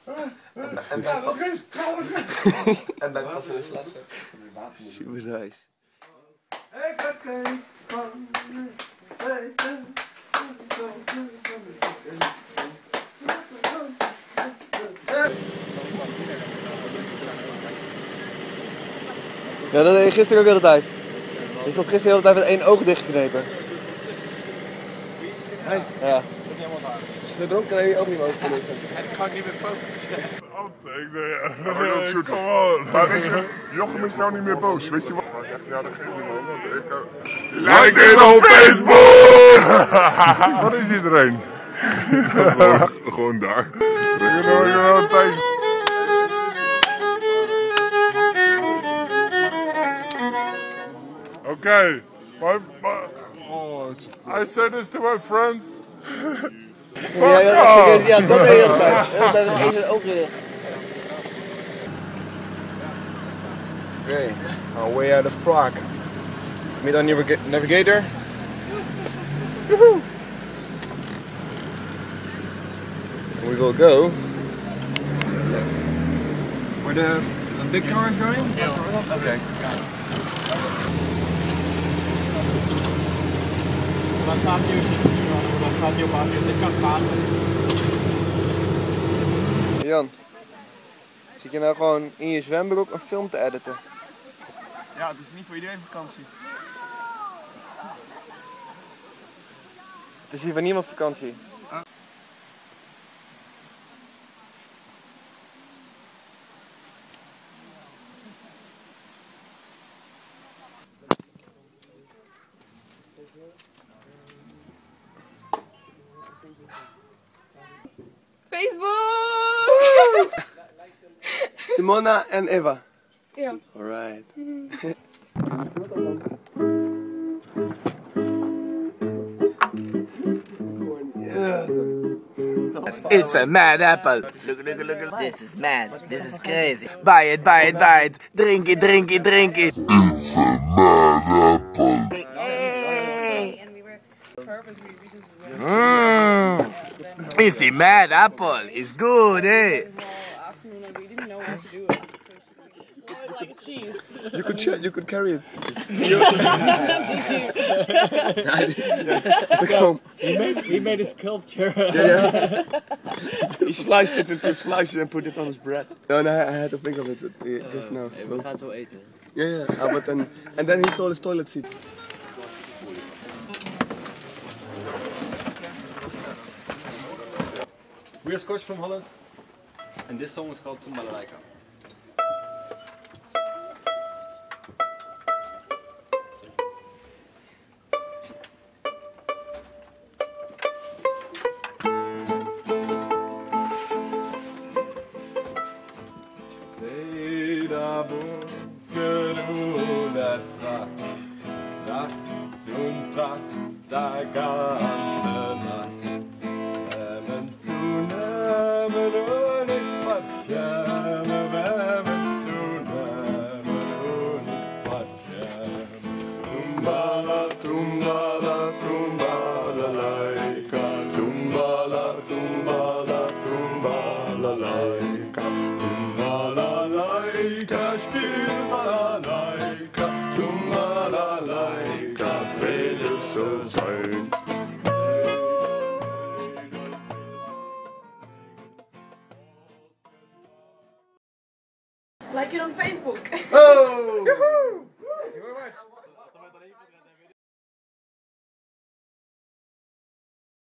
En bij passen in slaap. Super nice. Ja, dat deed je gisteren ook de hele tijd. Je zat gisteren de hele tijd met één oog dichtgeknepen. Hey. Ja. Als je verdronken dan heb je ook niet meer ogen kunnen. Ik kan niet meer focussen. Kom on. Maar weet je, Jochem is nou niet meer boos, weet je wat? Hij zegt, ja dat geeft niet man. Like dit op Facebook! Wat is iedereen? Gewoon daar. Okay, I said this to my friends. Ja, dat deed je de hele tijd. De hele tijd met één oog dicht. Okay, our way out of Prague. Meet our navigator. We will go left. Where the big car is going? Yeah. Okay. Dan staat hij op de kant. Jan, zit je nou gewoon in je zwembroek een film te editen? Ja, het is niet voor iedereen vakantie. Het is hier voor niemand vakantie. Facebook! Simona en Eva. Ja. Alright. It's a mad apple. Look. This is mad. This is crazy. Buy it. Drink it. It's a mad apple. It's a mad apple. It's good, eh? We didn't know what to do with it, so like a cheese. You could carry it. He made a sculpture. Yeah. He sliced it into slices and put it on his bread. No, I had to think of it just now. We gaan zo eten. Yeah. And then he stole his toilet seat. We are Scotch from Holland, and this song is called Tumbalalaika. Like it on Facebook. Oh! Thank you very much.